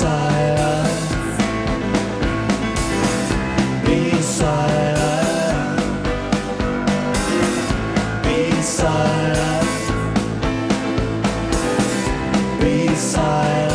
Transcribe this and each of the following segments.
silent. Be silent. Be silent. Be silent.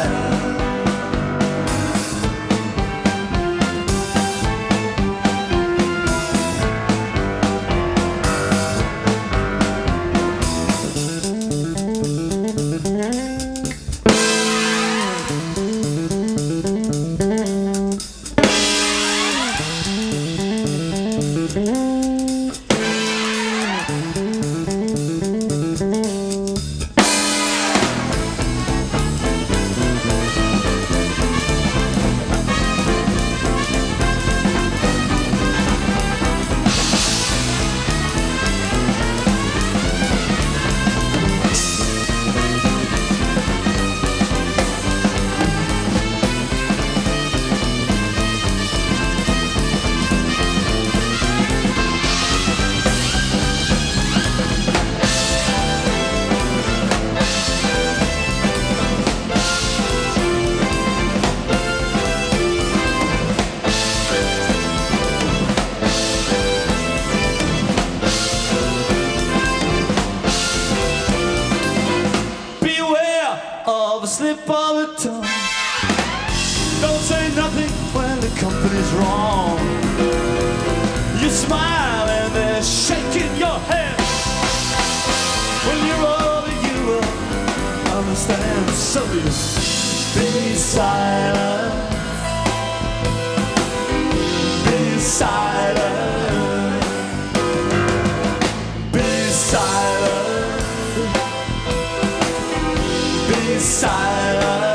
Of a slip of the tongue. Don't say nothing when the company's wrong. You smile and they're shaking your head. When you're older you will understand. So you be silent. Be silent. Be silent. Be silent.